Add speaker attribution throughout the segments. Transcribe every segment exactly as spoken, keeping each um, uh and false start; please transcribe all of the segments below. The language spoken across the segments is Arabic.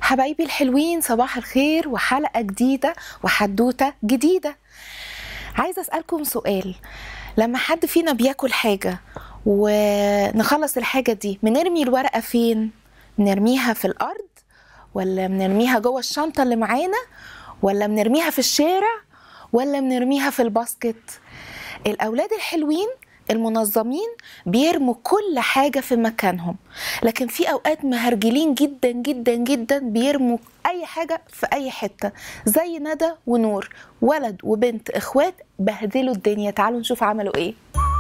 Speaker 1: حبايبي الحلوين، صباح الخير وحلقة جديدة وحدوتة جديدة. عايزة أسألكم سؤال. لما حد فينا بياكل حاجة ونخلص الحاجة دي، بنرمي الورقة فين؟ بنرميها في الأرض ولا بنرميها جوه الشنطة اللي معانا ولا بنرميها في الشارع ولا بنرميها في الباسكت؟ الأولاد الحلوين المنظمين بيرموا كل حاجة في مكانهم، لكن في أوقات مهرجلين جدا جدا جدا بيرموا أي حاجة في أي حتة، زي ندى ونور، ولد وبنت إخوات بهدلوا الدنيا. تعالوا نشوف عملوا إيه.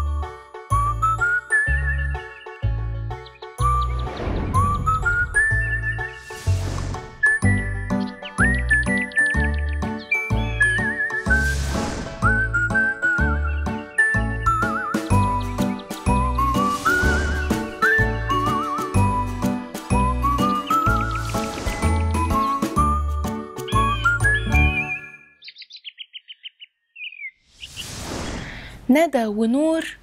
Speaker 1: ندى ونور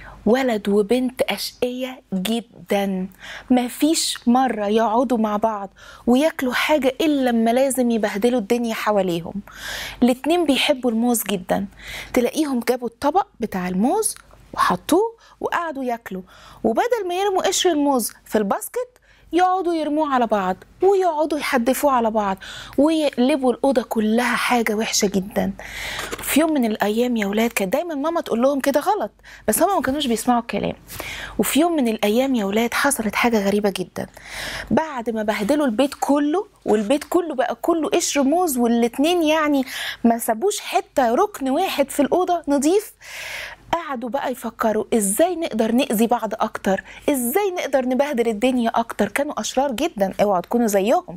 Speaker 1: ولد وبنت أشقية جدا، مفيش مرة يقعدوا مع بعض وياكلوا حاجة إلا لما لازم يبهدلوا الدنيا حواليهم. الاتنين بيحبوا الموز جدا، تلاقيهم جابوا الطبق بتاع الموز وحطوه وقعدوا ياكلوا، وبدل ما يرموا قشر الموز في الباسكت يقعدوا يرموه على بعض ويقعدوا يحدفوه على بعض ويقلبوا الأوضة كلها حاجة وحشة جدا. في يوم من الأيام يا ولاد، كانت دايما ماما تقول لهم كده غلط، بس هما ما كانوش بيسمعوا الكلام. وفي يوم من الأيام يا ولاد حصلت حاجة غريبة جدا. بعد ما بهدلوا البيت كله، والبيت كله بقى كله قشر موز، والاتنين يعني ما سابوش حتة ركن واحد في الأوضة نظيف، قعدوا بقى يفكروا ازاي نقدر نأذي بعض اكتر، ازاي نقدر نبهدل الدنيا اكتر. كانوا اشرار جدا، اوعوا تكونوا زيهم.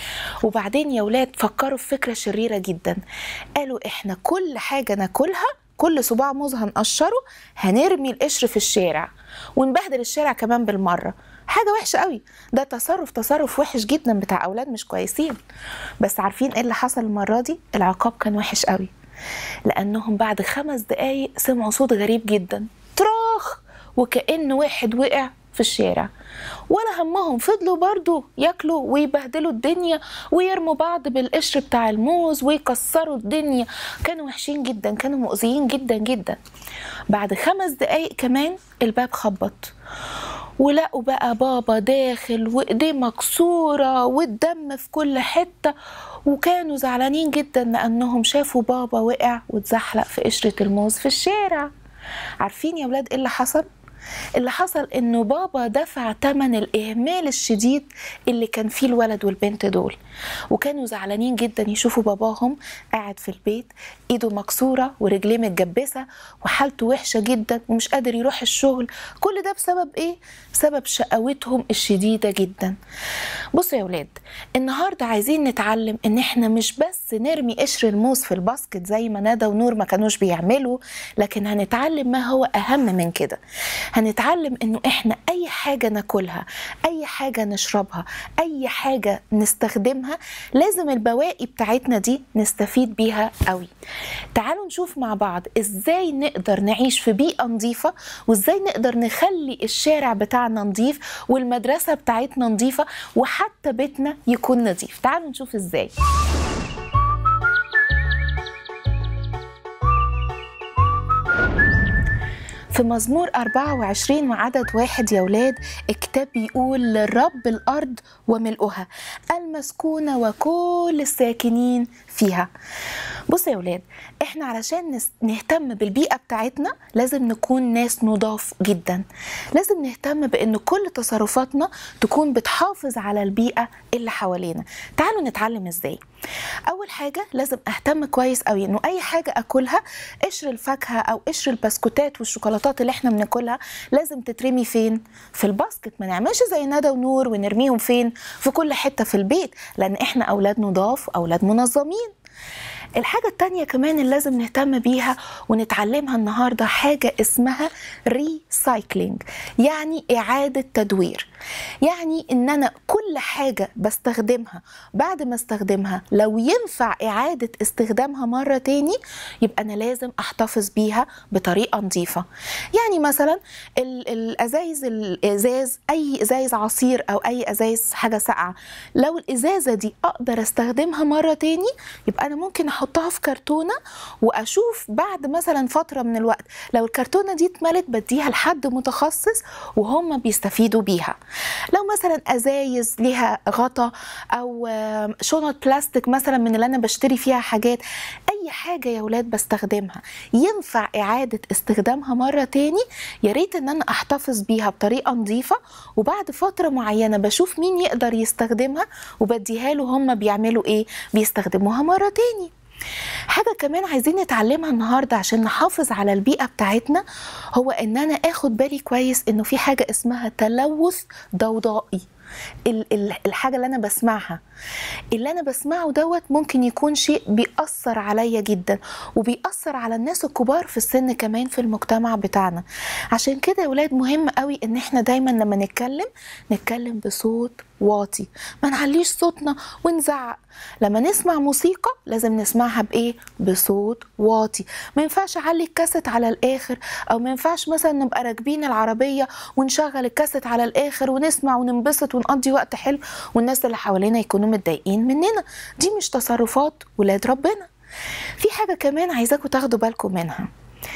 Speaker 1: وبعدين يا ولاد فكروا في فكرة شريرة جدا. قالوا احنا كل حاجة ناكلها، كل صباع موز هنقشره هنرمي القشر في الشارع ونبهدل الشارع كمان بالمرة. حاجة وحشة قوي، ده تصرف تصرف وحش جدا بتاع اولاد مش كويسين. بس عارفين ايه اللي حصل المرة دي؟ العقاب كان وحش قوي، لأنهم بعد خمس دقايق سمعوا صوت غريب جدا، تراخ، وكأن واحد وقع في الشارع. ولا همهم، فضلوا برضو ياكلوا ويبهدلوا الدنيا ويرموا بعض بالقشر بتاع الموز ويكسروا الدنيا. كانوا وحشين جدا، كانوا مؤذيين جدا جدا. بعد خمس دقايق كمان الباب خبط، ولقوا بقى بابا داخل وايديه مكسورة والدم في كل حتة، وكانوا زعلانين جدا لأنهم شافوا بابا وقع واتزحلق في قشرة الموز في الشارع. عارفين يا ولاد ايه اللي حصل؟ اللي حصل انه بابا دفع ثمن الاهمال الشديد اللي كان فيه الولد والبنت دول، وكانوا زعلانين جدا يشوفوا باباهم قاعد في البيت ايده مكسوره ورجليه متجبسه وحالته وحشه جدا ومش قادر يروح الشغل. كل ده بسبب ايه؟ بسبب شقاوتهم الشديده جدا. بصوا يا ولاد، النهارده عايزين نتعلم ان احنا مش بس نرمي قشر الموز في الباسكت زي ما ندى ونور ما كانوش بيعملوا، لكن هنتعلم ما هو اهم من كده. هنتعلم انه احنا اي حاجة ناكلها، اي حاجة نشربها، اي حاجة نستخدمها، لازم البواقي بتاعتنا دي نستفيد بيها قوي. تعالوا نشوف مع بعض ازاي نقدر نعيش في بيئة نظيفة، وازاي نقدر نخلي الشارع بتاعنا نظيف والمدرسة بتاعتنا نظيفة وحتى بيتنا يكون نظيف. تعالوا نشوف ازاي. في مزمور أربعة وعشرين وعدد واحد يا ولاد، الكتاب بيقول للرب الأرض وملؤها المسكونة وكل الساكنين فيها. بصوا يا ولاد، احنا علشان نهتم بالبيئة بتاعتنا لازم نكون ناس نضاف جدا، لازم نهتم بأن كل تصرفاتنا تكون بتحافظ على البيئة اللي حوالينا. تعالوا نتعلم ازاي. اول حاجة لازم اهتم كويس قوي انه اي حاجة اكلها، قشر الفاكهة او قشر البسكوتات والشوكولاتات اللي احنا بناكلها لازم تترمي فين؟ في الباسكت. ما نعملش زي ندى ونور ونرميهم فين؟ في كل حتة في البيت، لان احنا اولاد نضاف، اولاد منظمين. الحاجة التانية كمان اللي لازم نهتم بيها ونتعلمها النهاردة حاجة اسمها ريسايكلينج، يعني إعادة تدوير. يعني إن أنا كل حاجة بستخدمها بعد ما استخدمها لو ينفع إعادة استخدامها مرة تاني يبقى أنا لازم أحتفظ بيها بطريقة نظيفة. يعني مثلا الأزايز، الإزاز، أي إزايز عصير أو أي إزايز حاجة ساقعة، لو الإزازة دي أقدر استخدمها مرة تاني يبقى أنا ممكن أحطها في كرتونة وأشوف بعد مثلا فترة من الوقت لو الكرتونة دي اتملت بديها لحد متخصص وهم بيستفيدوا بيها. لو مثلا أزايز ليها غطا أو شنط بلاستيك مثلا من اللي أنا بشتري فيها حاجات، أي حاجة يا ولاد بستخدمها ينفع إعادة استخدامها مرة تاني، يا ريت إن أنا أحتفظ بيها بطريقة نظيفة، وبعد فترة معينة بشوف مين يقدر يستخدمها وبديها له هم بيعملوا إيه، بيستخدموها مرة تاني. حاجة كمان عايزين نتعلمها النهاردة عشان نحافظ على البيئة بتاعتنا، هو إن أنا أخد بالي كويس إنه في حاجة اسمها تلوث ضوضائي. الحاجة اللي أنا بسمعها اللي أنا بسمعه دوت ممكن يكون شيء بيأثر عليا جدا وبيأثر على الناس الكبار في السن كمان في المجتمع بتاعنا. عشان كده يا ولاد مهم قوي إن احنا دايما لما نتكلم نتكلم بصوت واطي، ما نعليش صوتنا ونزعق. لما نسمع موسيقى لازم نسمعها بإيه؟ بصوت واطي. ما ينفعش أعلي الكاسيت على الآخر، أو ما ينفعش مثلا نبقى راكبين العربية ونشغل الكاسيت على الآخر ونسمع وننبسط ونقضي وقت حلو والناس اللي حوالينا يكونوا متضايقين مننا. دي مش تصرفات ولاد ربنا. في حاجة كمان عايزاكم تاخدوا بالكم منها،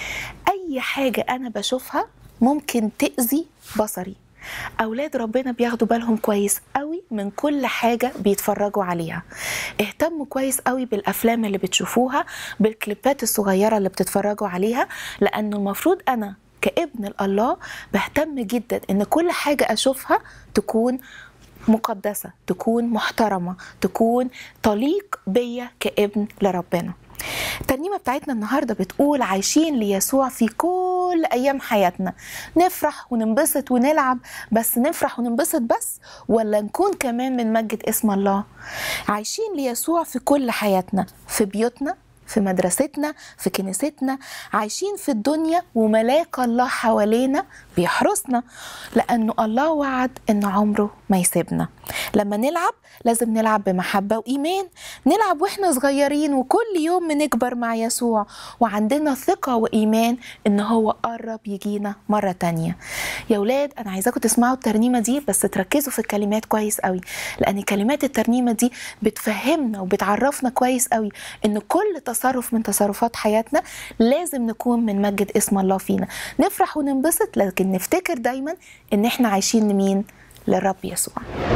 Speaker 1: أي حاجة أنا بشوفها ممكن تأذي بصري. أولاد ربنا بياخدوا بالهم كويس قوي من كل حاجة بيتفرجوا عليها. اهتموا كويس قوي بالأفلام اللي بتشوفوها، بالكليبات الصغيرة اللي بتتفرجوا عليها، لأنه المفروض أنا كابن الله بهتم جدا إن كل حاجة أشوفها تكون مقدسة، تكون محترمة، تكون تليق بيا كابن لربنا. الترنيمة بتاعتنا النهاردة بتقول عايشين ليسوع في كل أيام حياتنا. نفرح وننبسط ونلعب، بس نفرح وننبسط بس ولا نكون كمان بنمجد اسم الله؟ عايشين ليسوع في كل حياتنا، في بيوتنا، في مدرستنا، في كنيستنا، عايشين في الدنيا وملاك الله حوالينا بيحرسنا، لأنه الله وعد إن عمره ما يسيبنا. لما نلعب لازم نلعب بمحبة وإيمان، نلعب وإحنا صغيرين وكل يوم بنكبر مع يسوع وعندنا ثقة وإيمان إن هو قرب يجينا مرة تانية. يا ولاد أنا عايزاكم تسمعوا الترنيمة دي بس تركزوا في الكلمات كويس قوي، لأن كلمات الترنيمة دي بتفهمنا وبتعرفنا كويس قوي إن كل تصرف من تصرفات حياتنا لازم نكون بنمجد اسم الله فينا. نفرح وننبسط لكن نفتكر دايما إن إحنا عايشين لمين؟ للرب يسوع.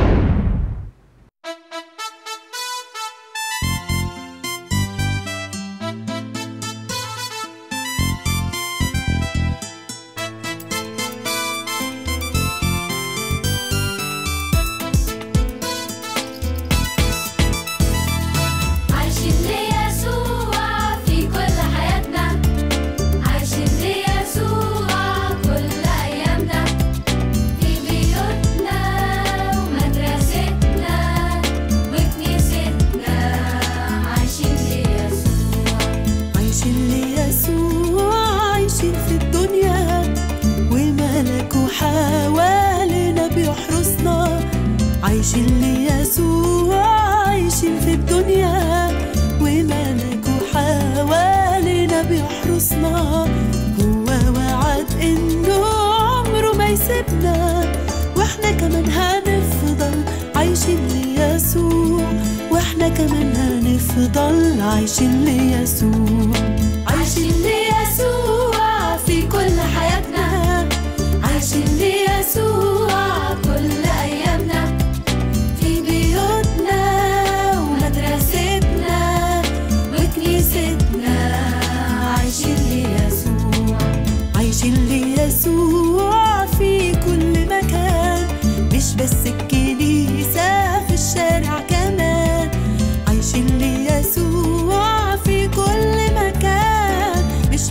Speaker 2: عايشين ليسوع، عايشين في الدنيا وملكه حوالينا بيحرسنا. هو وعد إنه عمره ما يسيبنا، وإحنا كمان هنفضل عايشين ليسوع، وإحنا كمان هنفضل عايشين ليسوع. عايشين ليسوع في كل حياتنا، عايشين ليسوع كل أيامنا، في بيوتنا ومدرستنا وكنيستنا. عايشين ليسوع، عايشين ليسوع في كل مكان، مش بس الكنيسة، في الشارع كمان. عايشين ليسوع في كل مكان، مش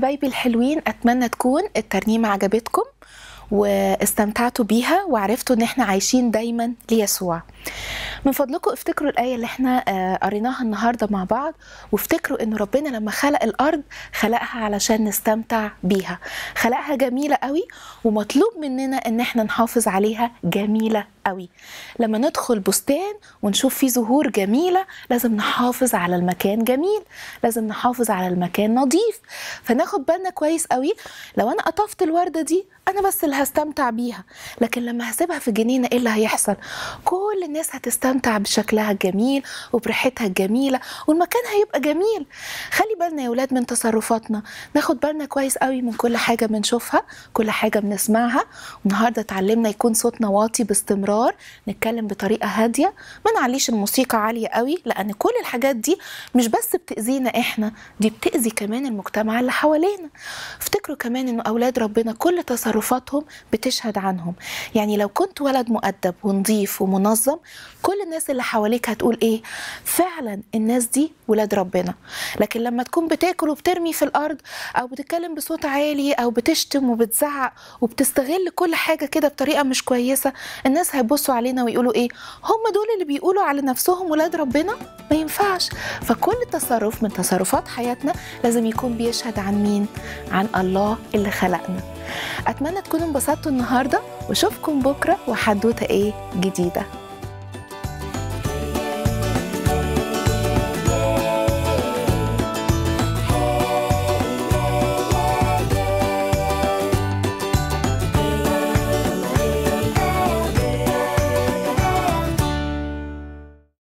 Speaker 1: حبايبي الحلوين، أتمنى تكون الترنيمة عجبتكم واستمتعتوا بيها وعرفتوا ان احنا عايشين دايما ليسوع. من فضلكم افتكروا الآية اللي احنا قريناها النهاردة مع بعض، وافتكروا ان ربنا لما خلق الأرض خلقها علشان نستمتع بيها، خلقها جميلة قوي ومطلوب مننا ان احنا نحافظ عليها جميلة قوي. لما ندخل بستان ونشوف فيه زهور جميلة لازم نحافظ على المكان جميل، لازم نحافظ على المكان نظيف، فناخد بالنا كويس قوي. لو انا قطفت الوردة دي انا بس اللي هستمتع بيها، لكن لما هسيبها في جنينة ايه اللي هيحصل؟ كل الناس هتستمتع بشكلها الجميل وبريحتها الجميلة والمكان هيبقى جميل. خلي بالنا يا ولاد من تصرفاتنا، ناخد بالنا كويس قوي من كل حاجة بنشوفها، كل حاجة بنسمعها. والنهاردة اتعلمنا يكون صوتنا واطي باستمرار، نتكلم بطريقة هادية، ما نعليش الموسيقى عالية قوي، لأن كل الحاجات دي مش بس بتأذينا احنا، دي بتأذي كمان المجتمع اللي حوالينا. افتكروا كمان انه أولاد ربنا كل تصرفاتهم بتشهد عنهم. يعني لو كنت ولد مؤدب ونظيف ومنظم، كل الناس اللي حواليك هتقول ايه؟ فعلا الناس دي ولاد ربنا. لكن لما تكون بتاكل وبترمي في الارض، او بتتكلم بصوت عالي، او بتشتم وبتزعق وبتستغل كل حاجه كده بطريقه مش كويسه، الناس هيبصوا علينا ويقولوا ايه؟ هم دول اللي بيقولوا على نفسهم ولاد ربنا؟ ما ينفعش. فكل تصرف من تصرفات حياتنا لازم يكون بيشهد عن مين؟ عن الله اللي خلقنا. اتمنى تكونوا انبسطتوا النهارده، واشوفكم بكره وحدوته ايه جديده.